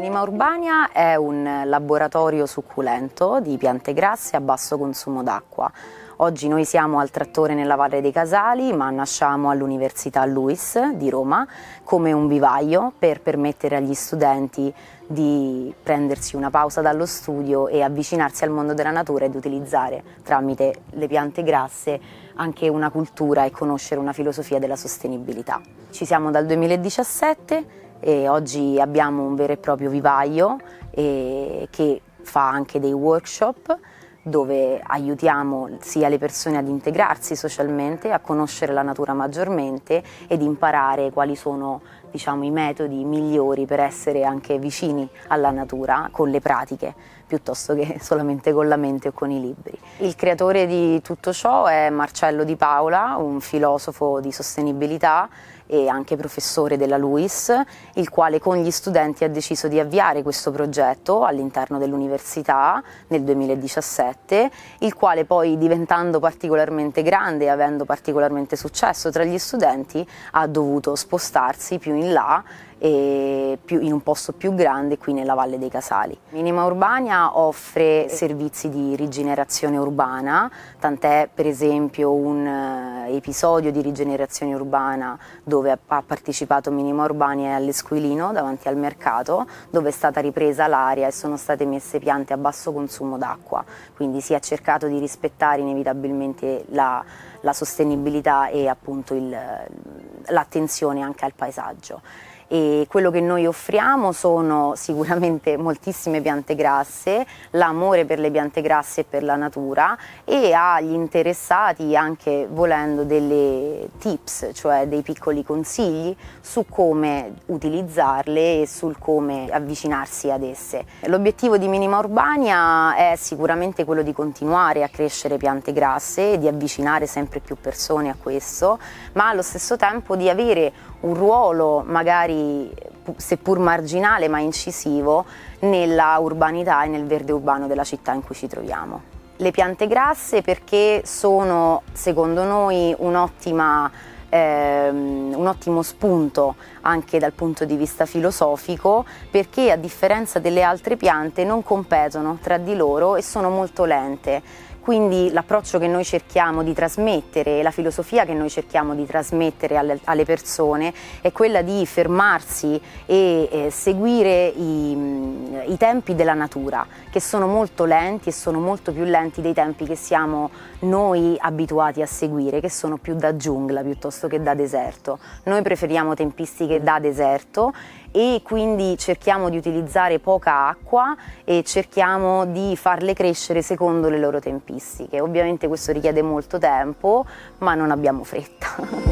Minima Urbania è un laboratorio succulento di piante grasse a basso consumo d'acqua. Oggi noi siamo al Trattore nella Valle dei Casali, ma nasciamo all'Università LUISS di Roma come un vivaio per permettere agli studenti di prendersi una pausa dallo studio e avvicinarsi al mondo della natura ed utilizzare tramite le piante grasse anche una cultura e conoscere una filosofia della sostenibilità. Ci siamo dal 2017 e oggi abbiamo un vero e proprio vivaio che fa anche dei workshop dove aiutiamo sia le persone ad integrarsi socialmente, a conoscere la natura maggiormente ed imparare quali sono, diciamo, i metodi migliori per essere anche vicini alla natura con le pratiche, piuttosto che solamente con la mente o con i libri. Il creatore di tutto ciò è Marcello Di Paola, un filosofo di sostenibilità e anche professore della LUISS, il quale con gli studenti ha deciso di avviare questo progetto all'interno dell'università nel 2017, il quale poi, diventando particolarmente grande e avendo particolarmente successo tra gli studenti, ha dovuto spostarsi più in là e in un posto più grande qui nella Valle dei Casali. Minima Urbania offre servizi di rigenerazione urbana, tant'è per esempio un episodio di rigenerazione urbana dove ha partecipato Minima Urbania all'Esquilino davanti al mercato, dove è stata ripresa l'area e sono state messe piante a basso consumo d'acqua, quindi si è cercato di rispettare inevitabilmente la sostenibilità e appunto l'attenzione anche al paesaggio. E quello che noi offriamo sono sicuramente moltissime piante grasse, l'amore per le piante grasse e per la natura, e agli interessati anche, volendo, delle tips, cioè dei piccoli consigli su come utilizzarle e sul come avvicinarsi ad esse. L'obiettivo di Minima Urbania è sicuramente quello di continuare a crescere piante grasse e di avvicinare sempre più persone a questo, ma allo stesso tempo di avere un ruolo magari seppur marginale ma incisivo nella urbanità e nel verde urbano della città in cui ci troviamo. Le piante grasse perché sono, secondo noi, un ottimo spunto anche dal punto di vista filosofico, perché a differenza delle altre piante non competono tra di loro e sono molto lente. Quindi l'approccio che noi cerchiamo di trasmettere, la filosofia che noi cerchiamo di trasmettere alle persone è quella di fermarsi e seguire i tempi della natura, che sono molto lenti e sono molto più lenti dei tempi che siamo noi abituati a seguire, che sono più da giungla piuttosto che da deserto. Noi preferiamo tempistiche da deserto e quindi cerchiamo di utilizzare poca acqua e cerchiamo di farle crescere secondo le loro tempistiche. Ovviamente questo richiede molto tempo, ma non abbiamo fretta.